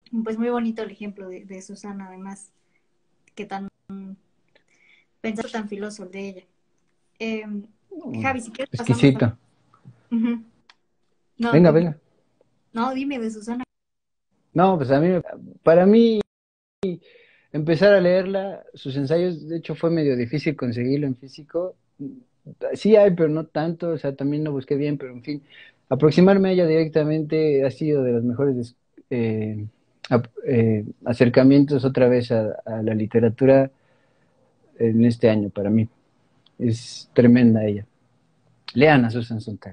Pues muy bonito el ejemplo de Susana, además, que tan pensado tan filoso el de ella. Eh, Javi, si quieres pasamos a... Exquisito. Ujú. No, Venga, dime, venga. no, dime de Susana. No, pues para mí, empezar a leerla, sus ensayos, de hecho, fue medio difícil conseguirlo en físico. Sí hay, pero no tanto, o sea, también lo busqué bien, pero en fin, aproximarme a ella directamente ha sido de los mejores acercamientos otra vez a la literatura en este año para mí. Es tremenda ella. Lean a Susan Sontag.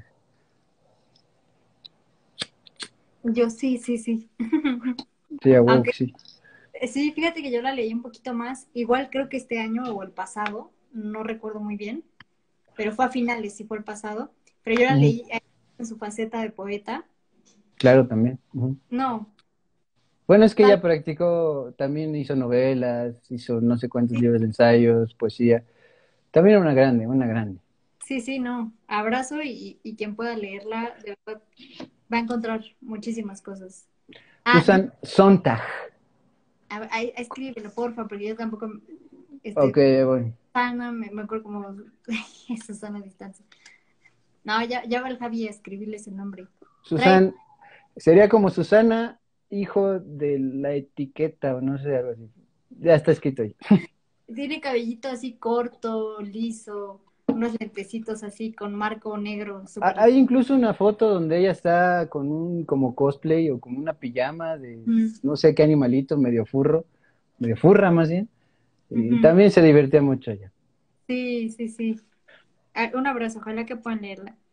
Yo sí, sí, sí. Sí, a huevo Aunque que sí. sí, fíjate que yo la leí un poquito más, igual creo que este año o el pasado, no recuerdo muy bien, pero fue a finales, sí fue el pasado, pero yo la Ujú. leí en su faceta de poeta. Claro, también. Ujú. No, Bueno, es que tal, ella practicó, también hizo novelas, hizo no sé cuántos sí, libros de ensayos, poesía. También era una grande, una grande. sí, sí, no, abrazo y quien pueda leerla, de verdad, va a encontrar muchísimas cosas. Ah, Susan Sontag. escríbelo, porfa, porque yo tampoco, Ok, este, voy. Susana, me acuerdo como Susana a distancia. No, ya va el Javi a escribirle ese nombre. Trae, Susan, sería como Susana, hijo de la etiqueta, o no sé, algo así. Ya está escrito ahí. tiene cabellito así corto, liso, unos lentecitos así con marco negro, súper Hay incluso una foto donde ella está con un como cosplay o como una pijama de lindo. no sé qué animalito, medio furro, medio furra más bien. Y Ujú. también se divertía mucho ella. Sí, sí, sí. Ah, un abrazo, ojalá que puedan leerla.